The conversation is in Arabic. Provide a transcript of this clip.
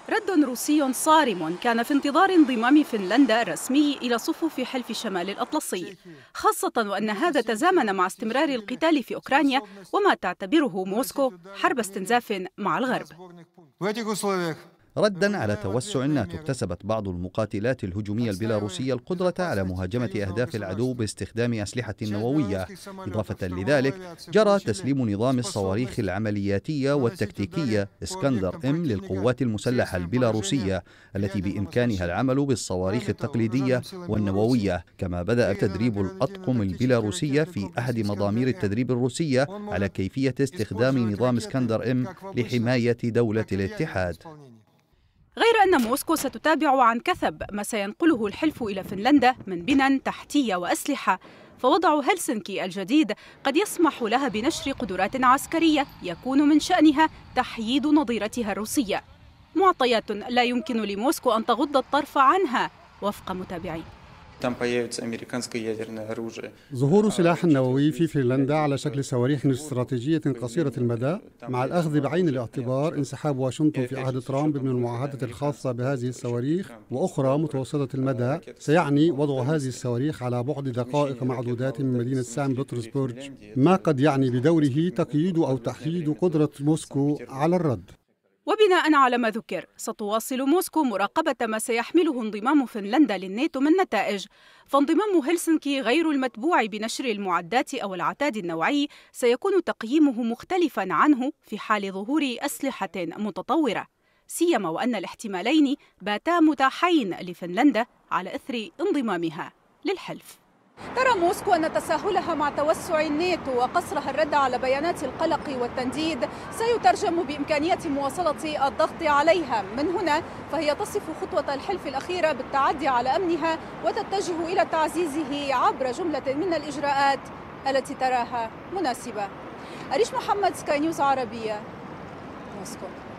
رد روسي صارم كان في انتظار انضمام فنلندا الرسمي إلى صفوف حلف شمال الأطلسي، خاصة وأن هذا تزامن مع استمرار القتال في أوكرانيا وما تعتبره موسكو حرب استنزاف مع الغرب. رداً على توسع الناتو، اكتسبت بعض المقاتلات الهجومية البيلاروسية القدرة على مهاجمة أهداف العدو باستخدام أسلحة نووية. إضافة لذلك جرى تسليم نظام الصواريخ العملياتية والتكتيكية اسكندر M للقوات المسلحة البيلاروسية التي بإمكانها العمل بالصواريخ التقليدية والنووية. كما بدأ تدريب الأطقم البيلاروسية في أحد مضامير التدريب الروسية على كيفية استخدام نظام اسكندر M لحماية دولة الاتحاد. غير أن موسكو ستتابع عن كثب ما سينقله الحلف إلى فنلندا من بنى تحتية وأسلحة، فوضع هلسنكي الجديد قد يسمح لها بنشر قدرات عسكرية يكون من شأنها تحييد نظيرتها الروسية، معطيات لا يمكن لموسكو أن تغض الطرف عنها وفق متابعين. ظهور سلاح نووي في فنلندا على شكل صواريخ استراتيجية قصيرة المدى، مع الأخذ بعين الاعتبار انسحاب واشنطن في عهد ترامب من المعاهدة الخاصة بهذه الصواريخ وأخرى متوسطة المدى، سيعني وضع هذه الصواريخ على بعد دقائق معدودات من مدينة سان بطرسبرغ، ما قد يعني بدوره تقييد أو تحييد قدرة موسكو على الرد. وبناء على ما ذكر، ستواصل موسكو مراقبة ما سيحمله انضمام فنلندا للناتو من نتائج، فانضمام هلسنكي غير المتبوع بنشر المعدات أو العتاد النوعي سيكون تقييمه مختلفا عنه في حال ظهور أسلحة متطورة، سيما وأن الاحتمالين باتا متاحين لفنلندا على إثر انضمامها للحلف. ترى موسكو أن تساهلها مع توسع الناتو وقصرها الرد على بيانات القلق والتنديد سيترجم بإمكانية مواصلة الضغط عليها. من هنا فهي تصف خطوة الحلف الأخيرة بالتعدي على أمنها وتتجه إلى تعزيزه عبر جملة من الإجراءات التي تراها مناسبة. أريش محمد، سكاي نيوز عربية، موسكو.